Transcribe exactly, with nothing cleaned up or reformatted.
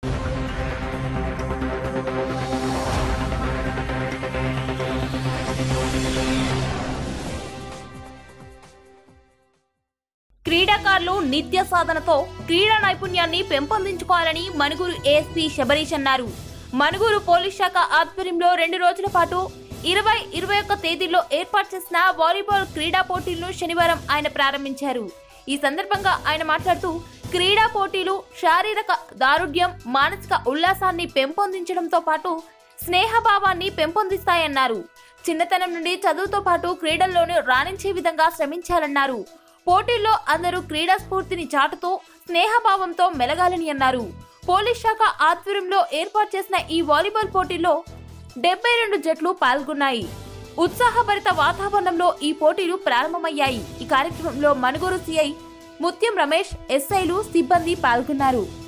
క్రీడాకారులు నిత్య సాధనతో క్రీడా నైపుణ్యాన్ని పెంపొందించుకోవాలని మనుగురు ఏఎస్పీ శబరీష్ అన్నారు. మనుగురు పోలీస్ శాఖ ఆధ్వర్యంలో రెండు రోజుల పాటు ఇరవై ఇరవై ఒక్క తేదీల్లో ఏర్పాటు చేసిన వాలీబాల్ క్రీడా పోటీలను శనివారం ఆయన ప్రారంభించారు. ఈ సందర్భంగా ఆయన మాట్లాడుతూ క్రీడా పోటీలు శారీరక దారుఢ్యం, మానసిక ఉల్లాసాన్ని పెంపొందించడంతో పాటు స్నేహభావాన్ని పెంపొందిస్తాయన్నారు. చిన్నతనం నుండి చదువుతో పాటు క్రీడల్లోనూ రాణించే విధంగా శ్రమించాలన్నారు. పోటీల్లో అందరూ క్రీడా స్ఫూర్తిని చాటుతూ స్నేహభావంతో మెలగాలని అన్నారు. పోలీస్ శాఖ ఆధ్వర్యంలో ఏర్పాటు చేసిన ఈ వాలీబాల్ పోటీల్లో డెబ్బై రెండు జట్లు పాల్గొన్నాయి. ఉత్సాహభరిత వాతావరణంలో ఈ పోటీలు ప్రారంభమయ్యాయి. ఈ కార్యక్రమంలో మనుగోరు సిఐ ముత్యం రమేష్, ఎస్ఐలు, సిబ్బంది పాల్గొన్నారు.